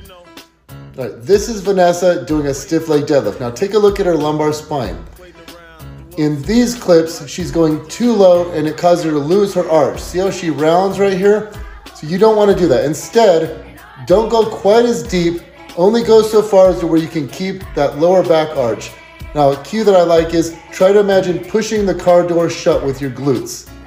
All right, this is Vanessa doing a stiff leg deadlift. Now take a look at her lumbar spine. In these clips, she's going too low and it causes her to lose her arch. See how she rounds right here? So you don't want to do that. Instead, don't go quite as deep, only go so far as to where you can keep that lower back arch. Now a cue that I like is try to imagine pushing the car door shut with your glutes.